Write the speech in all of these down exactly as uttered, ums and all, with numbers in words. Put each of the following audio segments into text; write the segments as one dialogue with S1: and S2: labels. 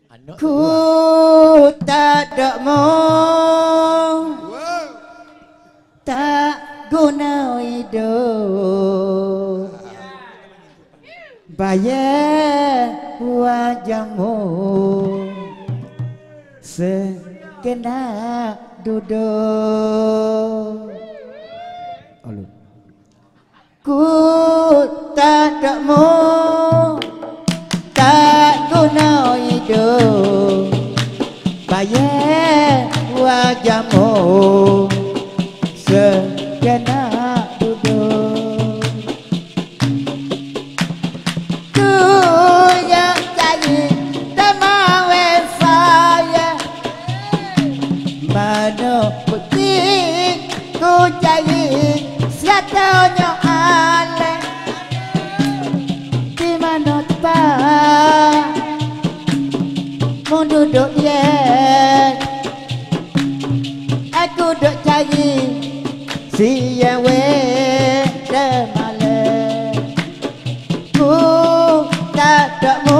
S1: Ku tak ada mau, tak guna hidup, bayar wajahmu sekendak duduk. Ku tak ada mau, tak guna hidup, bayar wajahmu sekendak duduk. Ku yang cari temawe saya, mana bukti ku cari siatanya ale, di mana tempat mau duduk dia. Aku duk cari siang weda malam. Ku tak ada mu,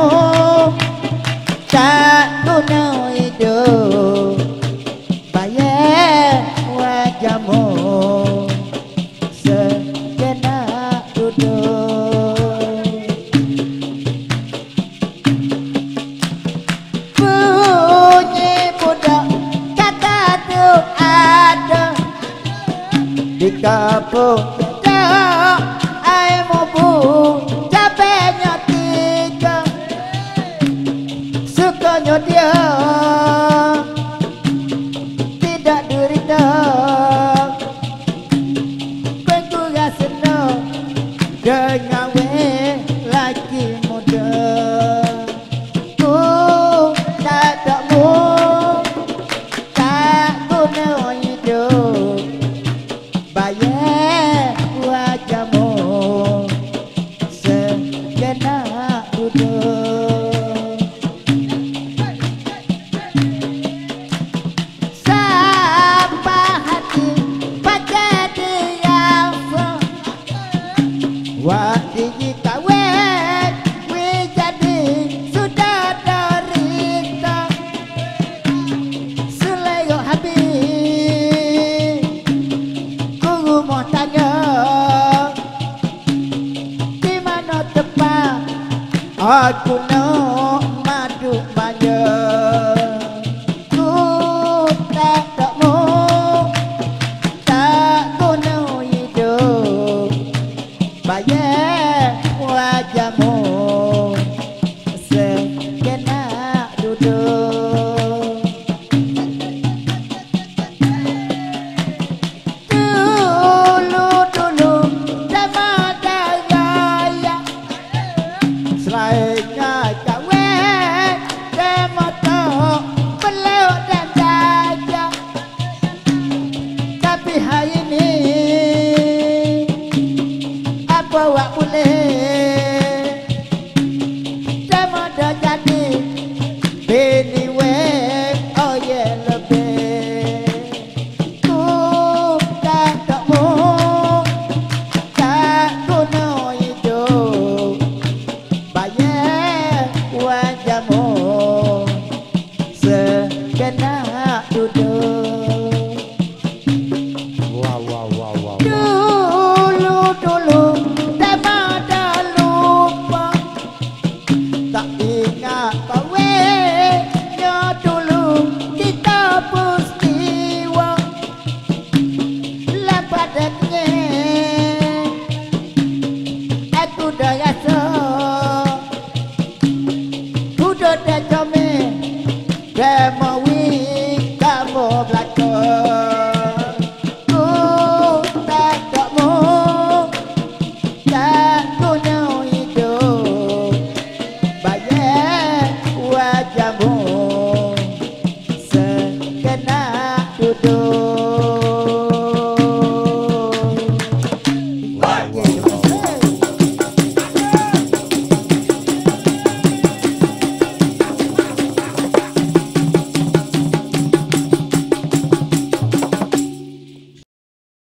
S1: tak guna hidup, bayar wajahmu sejenak duduk. Bunyi budak kata tu ada di kampung tak air mubu capeknya tiga, sukanya dia